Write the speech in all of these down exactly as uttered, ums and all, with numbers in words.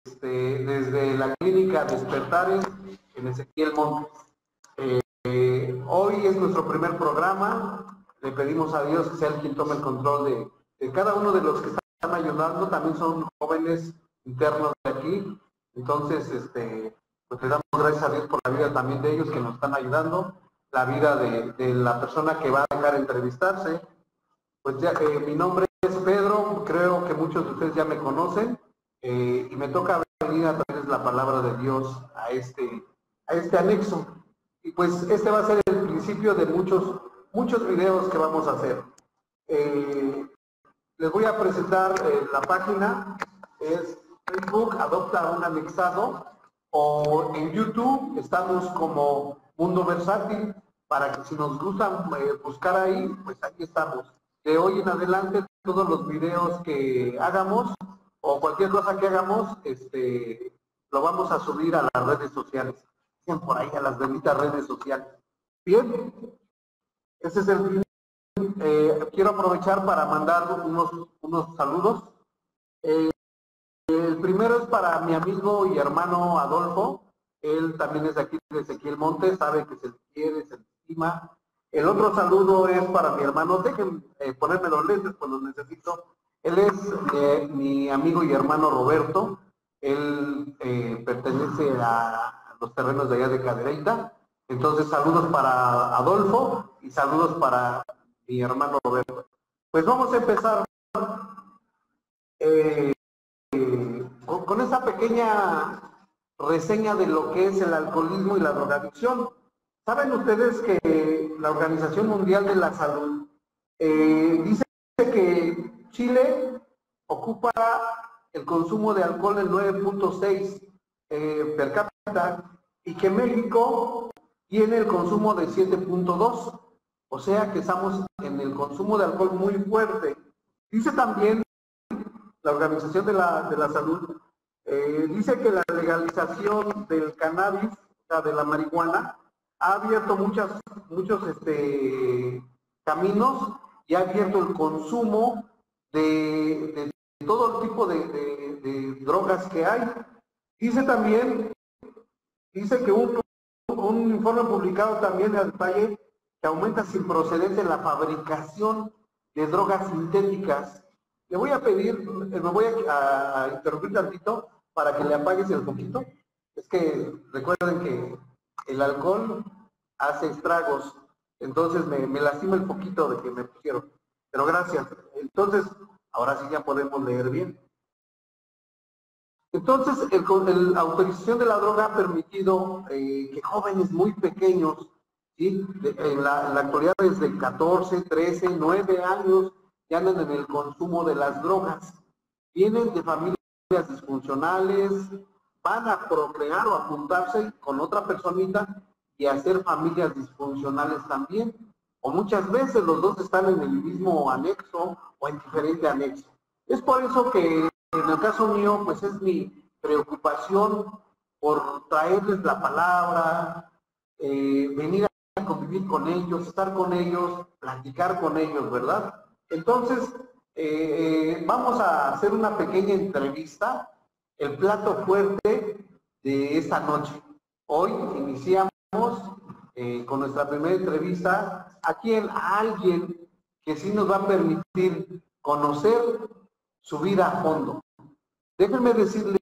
este, desde la clínica Despertares en Ezequiel Montes. Eh, eh, hoy es nuestro primer programa. Le pedimos a Dios que sea el quien tome el control de, de cada uno de los que están ayudando. También son jóvenes internos de aquí. Entonces, este, pues le damos gracias a Dios por la vida también de ellos que nos están ayudando, la vida de, de la persona que va a dejar entrevistarse. Pues ya, eh, mi nombre es Pedro, creo que muchos de ustedes ya me conocen, eh, y me toca venir a través de la palabra de Dios a este, a este anexo. Y pues este va a ser el principio de muchos, muchos videos que vamos a hacer. Eh, les voy a presentar eh, la página, es Facebook Adopta un Anexado, o en YouTube estamos como Mundo Versátil, para que si nos gustan eh, buscar ahí, pues ahí estamos. De hoy en adelante todos los videos que hagamos o cualquier cosa que hagamos, este, lo vamos a subir a las redes sociales. Dicen por ahí a las benditas redes sociales. Bien, ese es el eh, quiero aprovechar para mandar unos, unos saludos. Eh, el primero es para mi amigo y hermano Adolfo. Él también es de aquí de Ezequiel Montes, sabe que se le quiere, se le estima. El otro saludo es para mi hermano, dejen eh, ponerme los lentes, pues los necesito. Él es eh, mi amigo y hermano Roberto. Él eh, pertenece a los terrenos de allá de Cadereyta. Entonces, saludos para Adolfo y saludos para mi hermano Roberto. Pues vamos a empezar eh, eh, con, con esa pequeña reseña de lo que es el alcoholismo y la drogadicción. ¿Saben ustedes que la Organización Mundial de la Salud eh, dice que Chile ocupa el consumo de alcohol en nueve punto seis eh, per cápita y que México tiene el consumo de siete punto dos? O sea que estamos en el consumo de alcohol muy fuerte. Dice también la Organización de la, de la Salud, eh, dice que la legalización del cannabis, o sea, de la marihuana, ha abierto muchas, muchos este, caminos y ha abierto el consumo de, de todo el tipo de, de, de drogas que hay. Dice también, dice que un, un informe publicado también al detalle que aumenta sin procedencia la fabricación de drogas sintéticas. Le voy a pedir, me voy a, a interrumpir tantito para que le apagues el poquito. Es que recuerden que el alcohol hace estragos, entonces me, me lastima el poquito de que me pusieron. Pero gracias. Entonces, ahora sí ya podemos leer bien. Entonces, el, el, la autorización de la droga ha permitido eh, que jóvenes muy pequeños, ¿sí? de, en, la, en la actualidad desde catorce, trece, nueve años, ya andan en el consumo de las drogas. Vienen de familias disfuncionales, van a procrear o a juntarse con otra personita y hacer familias disfuncionales también. O muchas veces los dos están en el mismo anexo o en diferente anexo. Es por eso que en el caso mío, pues es mi preocupación por traerles la palabra, eh, venir a convivir con ellos, estar con ellos, platicar con ellos, ¿verdad? Entonces, eh, eh, vamos a hacer una pequeña entrevista, el plato fuerte de esta noche. Hoy iniciamos eh, con nuestra primera entrevista a quien, a alguien que sí nos va a permitir conocer su vida a fondo. Déjenme decirles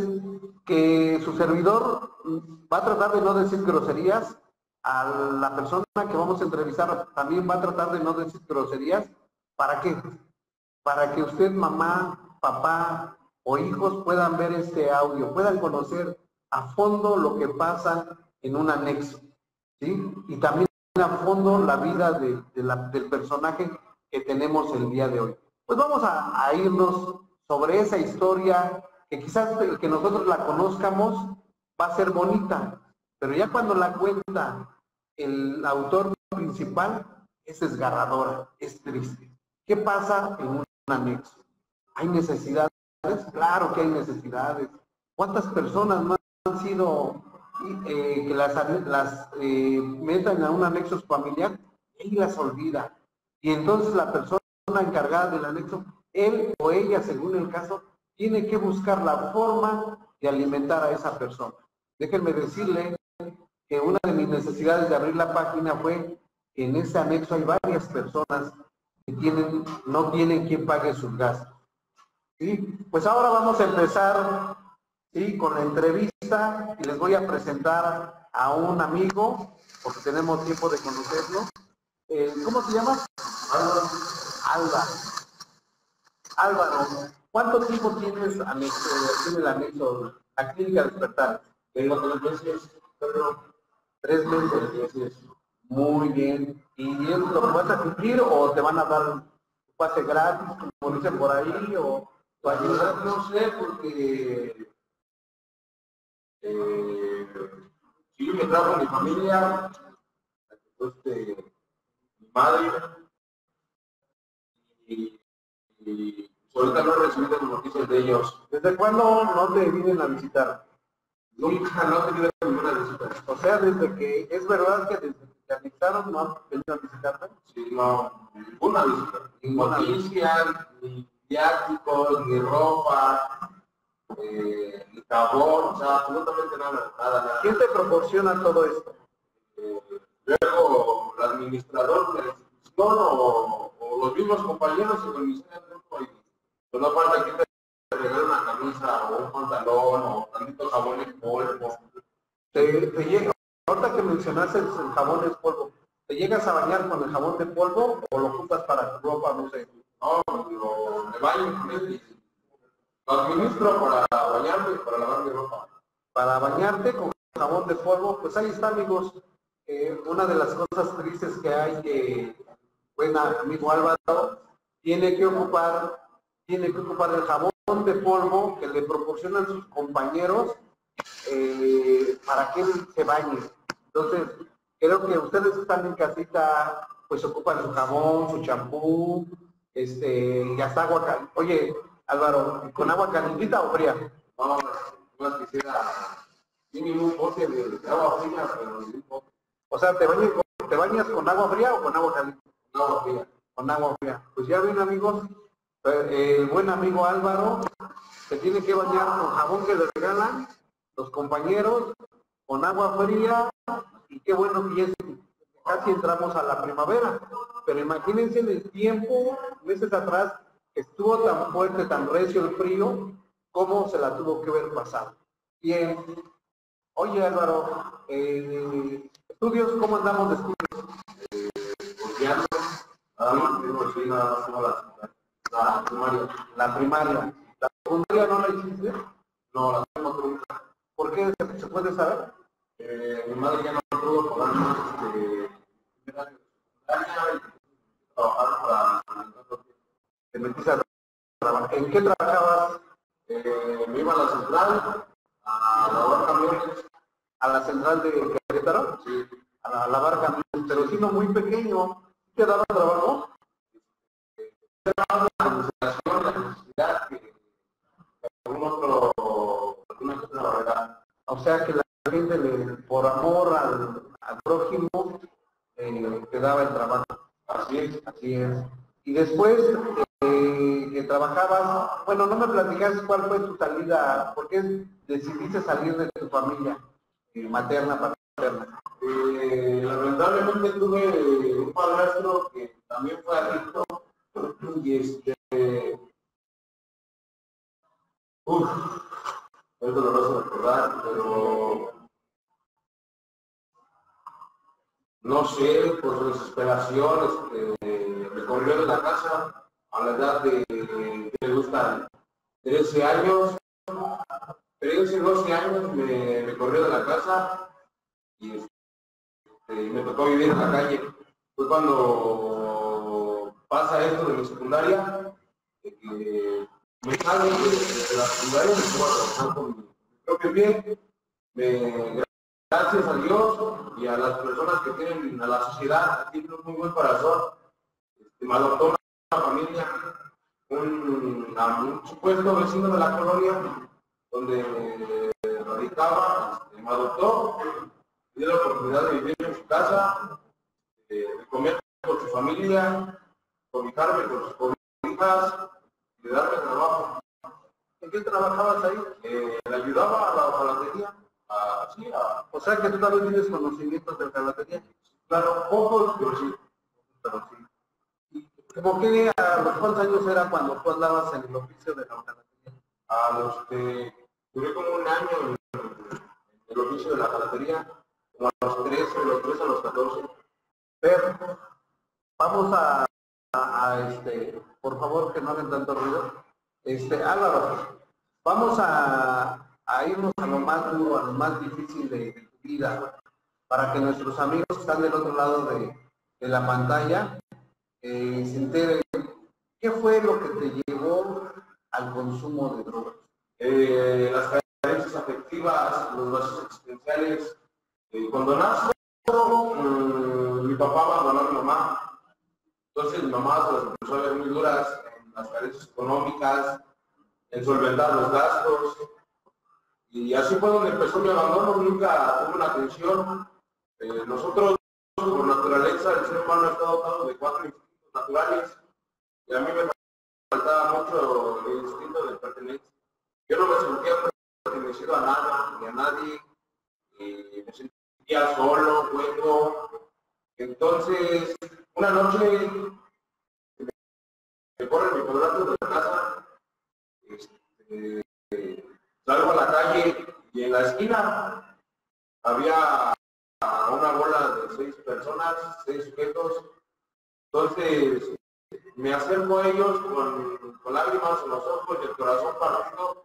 que su servidor va a tratar de no decir groserías. A la persona que vamos a entrevistar también va a tratar de no decir groserías. ¿Para qué? Para que usted, mamá, papá o hijos puedan ver este audio, puedan conocer a fondo lo que pasa en un anexo, ¿sí? Y también a fondo la vida de, de la, del personaje que tenemos el día de hoy. Pues vamos a, a irnos sobre esa historia que quizás el que nosotros la conozcamos va a ser bonita, pero ya cuando la cuenta el autor principal es desgarradora, es triste. ¿Qué pasa en un anexo? ¿Hay necesidades? Claro que hay necesidades. ¿Cuántas personas no han sido eh, que las, las eh, metan a un anexo familiar y las olvida? Y entonces la persona encargada del anexo, él o ella, según el caso, tiene que buscar la forma y alimentar a esa persona. Déjenme decirle que una de mis necesidades de abrir la página fue que en ese anexo hay varias personas que tienen, no tienen quien pague sus gastos. ¿Sí? Pues ahora vamos a empezar, ¿sí?, con la entrevista y les voy a presentar a un amigo, porque tenemos tiempo de conocerlo. Eh, ¿Cómo se llama? Álvaro. Álvaro. Álvaro, ¿cuánto tiempo tienes anexo, tiene el anexo, la clínica Despertar? Tengo tres meses, pero tres meses. Muy bien. ¿Y es lo que vas a cumplir o te van a dar un pase gratis, como dicen por ahí, o tu ayuda? No sé, porque eh, si yo me trajo a mi familia, este, mi madre, y, y ahorita no he recibido noticias de ellos. ¿Desde cuándo no te vienen a visitar? Nunca, no he tenido ninguna visita. O sea, desde que, ¿es verdad que desde que te anexaron no han venido a visitarte? Sí, no, ninguna visita. Ni noticias, ni viáticos, ni ropa, eh, ni jabón, o sea, absolutamente nada, nada, nada. ¿Quién te proporciona todo esto? Eh, luego, el administrador de la institución o, o los mismos compañeros se organizan el grupo y pues no falta que te regale una camisa o un pantalón o tantito jabón en polvo. Te, te llega, ahorita que mencionaste el jabón en polvo, ¿te llegas a bañar con el jabón de polvo o lo ocupas para tu ropa, no sé? No, lo, me baño con él y lo administro para bañarme y para lavar mi ropa. Para bañarte con jabón de polvo, pues ahí está, amigos. Eh, una de las cosas tristes que hay que, buen amigo Álvaro, tiene que ocupar tiene que ocupar el jabón de polvo que le proporcionan sus compañeros eh, para que él se bañe. Entonces, creo que ustedes están en casita, pues ocupan su jabón, su champú, este, y hasta agua caliente. Oye, Álvaro, ¿con agua calientita o fría? No, no quisiera mínimo un bote de agua fría, pero un poco. O sea, ¿te bañas, ¿te bañas con agua fría o con agua caliente? Con agua fría. Con agua fría. Pues ya ven, amigos, el buen amigo Álvaro se tiene que bañar con jabón que le regalan los compañeros, con agua fría, y qué bueno que ya es, casi entramos a la primavera, pero imagínense en el tiempo, meses atrás, estuvo tan fuerte, tan recio el frío, cómo se la tuvo que ver pasar. Bien, oye Álvaro, eh, estudios, ¿cómo andamos de estudios? Eh, pues ya no, nada más, digo, sí, nada más como la La primaria. La primaria. ¿La secundaria no la hiciste? No, la tengo nunca. ¿Por qué? ¿Se, se puede saber? Eh, mi madre ya no pudo pagar más este, secundaria y trabajar para... ¿Te metiste a trabajar? ¿En qué trabajabas? Eh, me iba a la central, a lavar camiones. ¿A la central de Querétaro? Sí. A, la, a lavar camiones, pero si no muy pequeño. ¿Te daba trabajo? O sea que la gente le, por amor al, al prójimo eh, te daba el trabajo. Así es, así es. Y después eh, que trabajabas, bueno, no me platicaste cuál fue tu salida, ¿por qué decidiste salir de tu familia eh, materna, paterna? Eh, lamentablemente tuve un padrastro que también fue adicto. Y este, uff, es doloroso recordar, pero no sé, por su desesperación, este, me corrió de la casa a la edad de, que le gustan trece años, trece, doce años me, me corrió de la casa y este, me tocó vivir en la calle. Fue cuando pasa esto de mi secundaria, de que me salgo de, de la secundaria, me pongo a trabajar con mi propio pie. Me, gracias a Dios y a las personas que tienen, a la sociedad, que tienen un muy buen corazón, este, me adoptó una familia, un, un supuesto vecino de la colonia donde radicaba, este, me adoptó, me dio la oportunidad de vivir en su casa, de comer con su familia, cobijarme con sus cobijas y de darme trabajo. qué trabajabas ahí? Eh, le ayudaba a la hojalatería. A, sí, a, o sea que tú también tienes conocimientos de hojalatería. Claro, pocos, pero sí. Pero sí. ¿Cómo que a los cuántos años era cuando tú andabas en el oficio de la hojalatería? A los que duré como un año en, en el oficio de la hojalatería, como a los trece, de los trece a los catorce. Pero vamos a, a, a, este, por favor que no hagan tanto ruido. Este, Álvaro, vamos a, a irnos a lo más duro, a lo más difícil de, de tu vida, para que nuestros amigos que están del otro lado de, de la pantalla eh, se enteren. ¿Qué fue lo que te llevó al consumo de drogas? Eh, las carencias afectivas, los vacíos existenciales. Eh, cuando nació, um, mi papá abandonó a mi mamá. Entonces mi mamá se las empezó a ver muy duras en las carencias económicas, en solventar los gastos. Y así fue donde empezó mi abandono. Nunca tuve una atención. Eh, nosotros, por naturaleza, el ser humano está dotado de cuatro instintos naturales. Y a mí me faltaba mucho el instinto de pertenencia. Yo no me sentía pertenecido a nada, ni a nadie, y me sentía solo, hueco. Entonces, una noche me corren mi padrastro de la casa, este, salgo a la calle y en la esquina había una bola de seis personas, seis sujetos. Entonces, me acerco a ellos con, con lágrimas en los ojos y el corazón partido.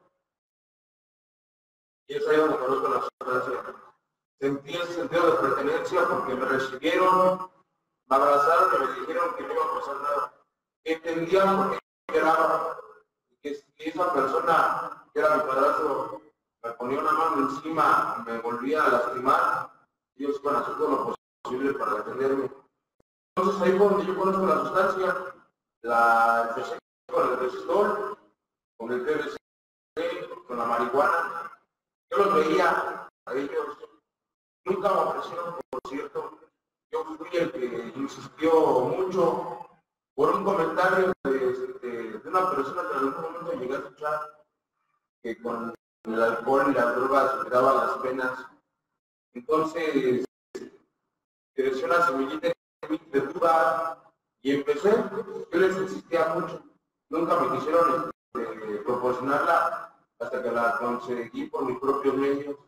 Y es ahí donde conozco la sustancia. Sentí ese sentido de pertenencia porque me recibieron, me abrazaron y me dijeron que no iba a pasar nada. Entendían por qué lloraba. Y que si esa persona, que era mi padrastro, me ponía una mano encima y me volvía a lastimar, ellos iban a hacer todo lo posible para defenderme. Entonces ahí fue donde yo conozco la sustancia. La empecé con el resistor, con el T B C, con la marihuana. Yo los veía a ellos, nunca me ofrecieron, por cierto. Yo fui el que insistió mucho por un comentario de, de, de una persona que en algún momento llegué a escuchar que con el alcohol y las drogas se daban las penas. Entonces, creció una semillita de duda y empecé. Yo les insistía mucho, nunca me quisieron este, proporcionarla hasta que la conseguí por mis propios medios.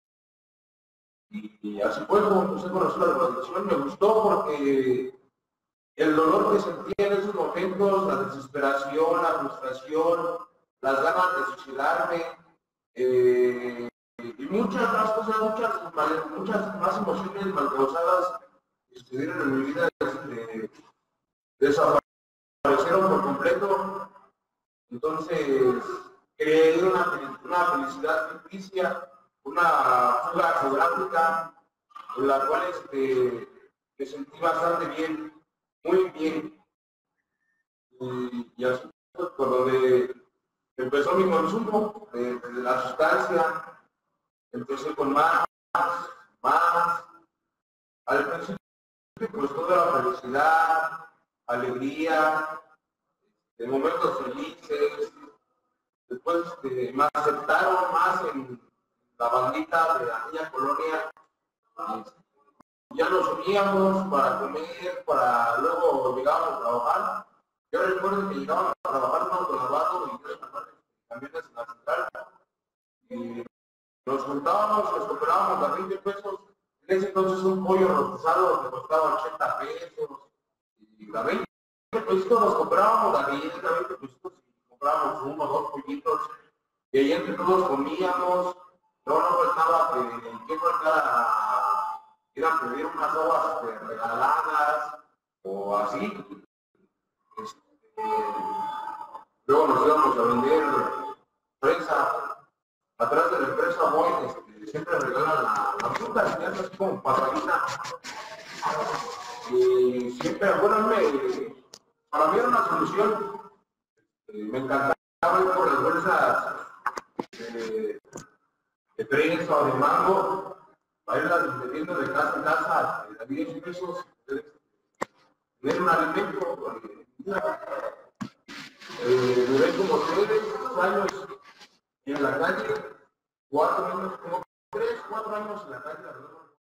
Y, y así fue como empecé a conocer la drogadicción. Me gustó porque el dolor que sentía en esos momentos, la desesperación, la frustración, las ganas de suicidarme, eh, y muchas más cosas, muchas, muchas más emociones mal causadas que estuvieron en mi vida, este, desaparecieron por completo. Entonces, creé una, una felicidad ficticia, una fuga geográfica, en la cual este, me sentí bastante bien, muy bien. Y, y así fue por donde empezó mi consumo de, de la sustancia. Empecé con más, más. Al principio, pues toda la felicidad, alegría, de momentos felices. Después este, me aceptaron más en la bandita de aquella colonia. Ya nos uníamos para comer, para luego llegábamos a trabajar. Yo recuerdo que llegábamos a trabajar con autolavado y tres camiones en la central. Y nos juntábamos, nos comprábamos a veinte pesos. En ese entonces un pollo rostizado que costaba ochenta pesos. Y a veinte pesitos nos comprábamos a diez, a veinte pesitos y comprábamos uno o dos pollitos. Y ahí entre todos comíamos. No nos faltaba que, que faltara ir a pedir unas aguas este, regaladas o así. Este, luego nos íbamos a vender fresa. Atrás de la empresa Boy este, siempre regalan la, la fruta, es así como pasadita. Y siempre, bueno, me, para mí era una solución. Eh, me encantaba ir por las bolsas de, de fresa o de mango, para irlas vendiendo de casa en casa a diez pesos. Tener un alimento. Eh, duré como tres años en la calle, cuatro años, como tres, cuatro años en la calle, la verdad.